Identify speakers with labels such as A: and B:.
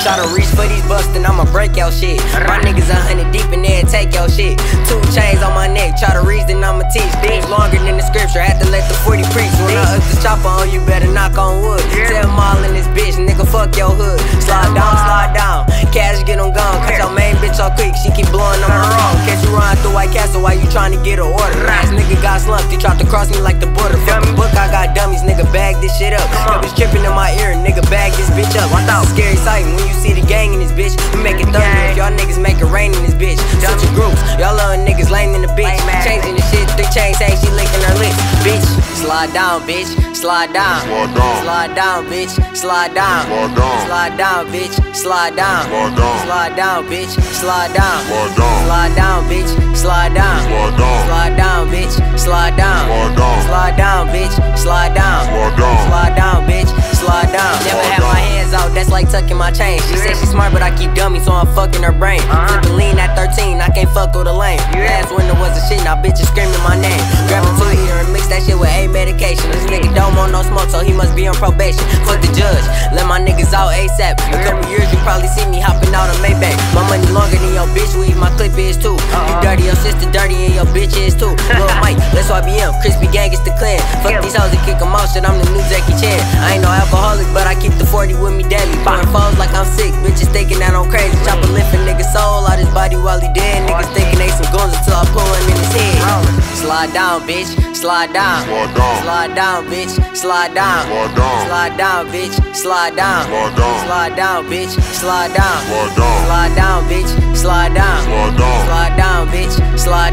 A: Try to reach for these bucks, then I'ma break your shit. My niggas 100 deep in there, take your shit. 2 chains on my neck, try to reach, then I'ma teach. Things longer than the scripture, had to let the 40 preach. When I up the chopper on you, better knock on wood. Tell them all in this bitch, nigga, fuck your hood. Slide down, cash get them gone. Cut your main bitch off quick, she keep blowing on my wrong. Catch you run through White Castle while you trying to get an order. Last nigga got slumped, he tried to cross me like the border. Fuck the book, I got dummies, nigga, bag this shit up. That bitch tripping in my ear, nigga, bag this bitch up. Scary sight when you see the gang in this bitch. We make it 30 if y'all niggas make it rain in this bitch. Switching groups, y'all little niggas lame in the bitch. Changing the shit, 3 chains, saying she licking her lips. Bitch, slide down, bitch, slide down. Slide down, bitch, slide down. Slide down, bitch, slide down. Slide down, bitch, slide down. Slide down, bitch, slide down. Slide down, bitch, slide down. Slide down, bitch, slide down. Slide down, bitch, slide down. Never had my hands out, that's like tucking my chain. She said she smart, but I keep dummy, so I'm fucking her brain. Flipping lean at 13, I can't fuck with a lane. Last winter was a shit, now bitches screaming my name. Grab a 2 year and mix that shit with A medication. This nigga don't want no smoke, so he must be on probation. Fuck the judge, let my niggas out ASAP. A couple years, you probably see me hopping out on Maybach. My money longer than your bitch weave, my clip is too. You dirty, your sister dirty, and your bitch is too. Lil Mike, let's YBM, Crispy Gang is the clan. Fuck these hoes and kick them out, shit, I'm the new Jackie Chan. I ain't no alcoholic, but I keep the 40 with me daily. Pouring phones like I'm sick, bitches thinking that I'm crazy. Chopper lifting niggas soul out his body while he dead. Niggas thinking they some guns until I pull him in his head. Slide down, bitch, slide down. Slide down, bitch, slide down. Slide down, bitch, slide down. Slide down, bitch, slide down. Slide down, bitch, slide down. Slide down, bitch, slide